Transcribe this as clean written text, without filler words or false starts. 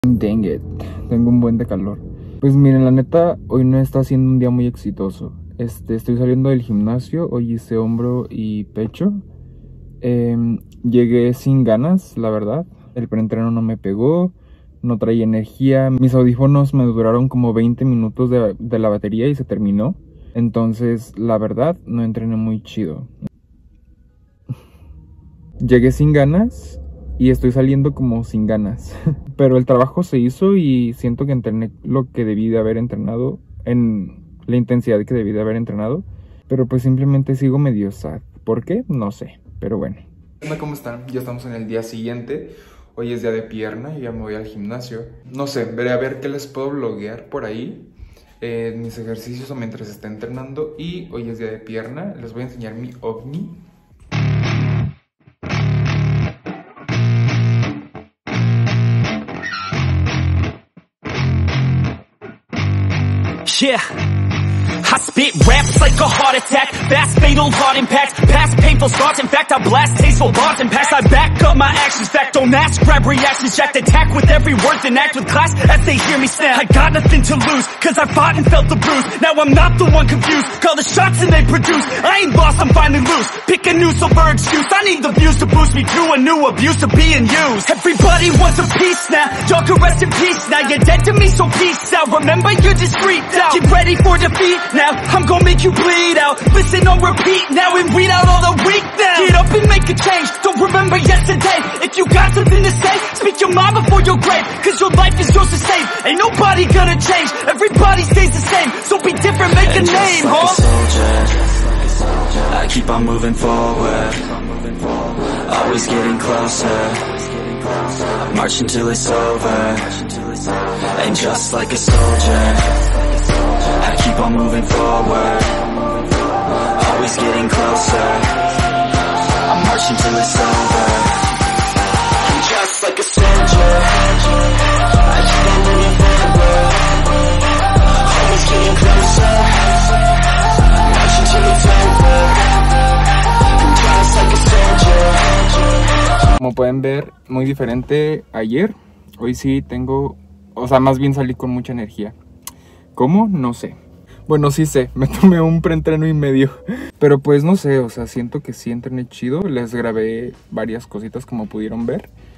Dang it, tengo un buen de calor. Pues miren, la neta, hoy no está siendo un día muy exitoso. Estoy saliendo del gimnasio, hoy hice hombro y pecho. Llegué sin ganas, la verdad. El preentreno no me pegó, no traía energía. Mis audífonos me duraron como 20 minutos de la batería y se terminó. Entonces, la verdad, no entrené muy chido. Llegué sin ganas y estoy saliendo como sin ganas. Pero el trabajo se hizo y siento que entrené lo que debí de haber entrenado, en la intensidad que debí de haber entrenado. Pero pues simplemente sigo medio sad. ¿Por qué? No sé, pero bueno. Hola, ¿cómo están? Ya estamos en el día siguiente. Hoy es día de pierna y ya me voy al gimnasio. No sé, veré a ver qué les puedo vloguear por ahí. Mis ejercicios o mientras esté entrenando. Y hoy es día de pierna. Les voy a enseñar mi ovni. Yeah, I spit raps like a heart attack. Fast, fatal, hard impact. Past painful scars. In fact, I blast tasteful bars and packs. I back up my actions. Fact, don't ask, grab reactions. Jacked attack with every word, then act with class as they hear me snap. I got nothing to lose, cause I fought and felt the bruise. Now I'm not the one confused. Call the shots and they produce. I ain't lost, I'm finally loose. Pick a new silver excuse. I need the views to boost me to a new abuse of being used. Everybody wants a piece now. Y'all can rest in peace now. You're dead to me, so peace out. Remember, you're just freaked out. Get ready for defeat now. I'm gonna make you bleed out. Listen on repeat now and weed out all the weak now. Get up and make a change. Don't remember yesterday. If you got something to say, speak your mind before your grave. Cause your life is yours to save. Ain't nobody gonna change. Everybody stays the same. So be different, make a name, like huh? A soldier, I keep on moving forward. Always getting closer. I march until it's over. And just like a soldier, I keep on moving forward. Always getting closer. I march until it's over. And just like a soldier, I keep on moving forward. Always getting closer. March until it's over. And just like a soldier. Como pueden ver, muy diferente ayer. Hoy sí tengo, o sea, más bien salí con mucha energía. ¿Cómo? No sé. Bueno, sí sé, me tomé un preentreno y medio. Pero pues no sé, o sea, siento que sí entrené chido. Les grabé varias cositas como pudieron ver.